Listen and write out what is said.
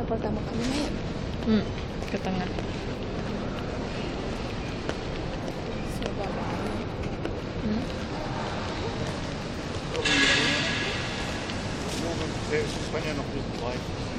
pertama kali ya? Ke tengah. Coba Bali. Morgen, der ist Spanien noch nicht weit.